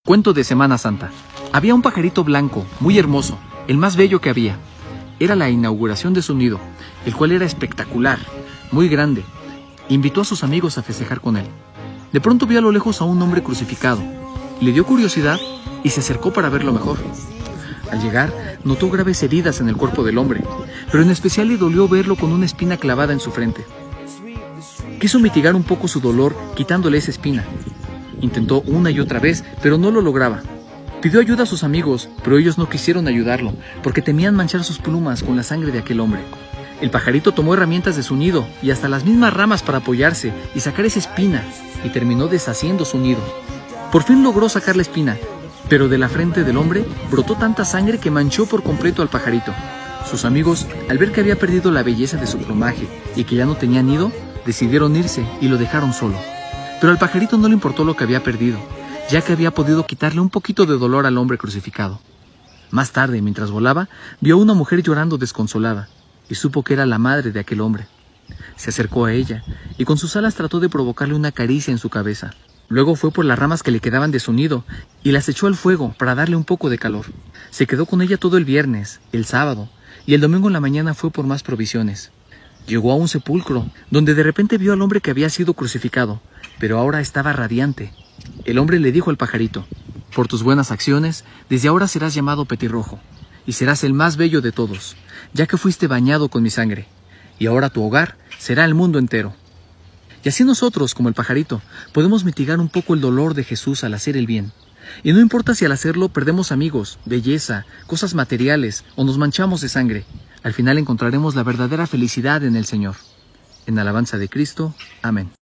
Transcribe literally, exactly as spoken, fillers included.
Cuento de Semana Santa. Había un pajarito blanco, muy hermoso, el más bello que había. Era la inauguración de su nido, el cual era espectacular, muy grande. Invitó a sus amigos a festejar con él. De pronto vio a lo lejos a un hombre crucificado. Le dio curiosidad y se acercó para verlo mejor. Al llegar, notó graves heridas en el cuerpo del hombre, pero en especial le dolió verlo con una espina clavada en su frente. Quiso mitigar un poco su dolor quitándole esa espina. Intentó una y otra vez, pero no lo lograba. Pidió ayuda a sus amigos, pero ellos no quisieron ayudarlo, porque temían manchar sus plumas con la sangre de aquel hombre. El pajarito tomó herramientas de su nido y hasta las mismas ramas para apoyarse y sacar esa espina, y terminó deshaciendo su nido. Por fin logró sacar la espina, pero de la frente del hombre brotó tanta sangre que manchó por completo al pajarito. Sus amigos, al ver que había perdido la belleza de su plumaje y que ya no tenía nido, decidieron irse y lo dejaron solo. Pero al pajarito no le importó lo que había perdido, ya que había podido quitarle un poquito de dolor al hombre crucificado. Más tarde, mientras volaba, vio a una mujer llorando desconsolada y supo que era la madre de aquel hombre. Se acercó a ella y con sus alas trató de provocarle una caricia en su cabeza. Luego fue por las ramas que le quedaban de su nido y las echó al fuego para darle un poco de calor. Se quedó con ella todo el viernes, el sábado y el domingo en la mañana fue por más provisiones. Llegó a un sepulcro, donde de repente vio al hombre que había sido crucificado, pero ahora estaba radiante. El hombre le dijo al pajarito: «Por tus buenas acciones, desde ahora serás llamado Petirrojo, y serás el más bello de todos, ya que fuiste bañado con mi sangre, y ahora tu hogar será el mundo entero». Y así nosotros, como el pajarito, podemos mitigar un poco el dolor de Jesús al hacer el bien. Y no importa si al hacerlo perdemos amigos, belleza, cosas materiales o nos manchamos de sangre, al final encontraremos la verdadera felicidad en el Señor. En alabanza de Cristo. Amén.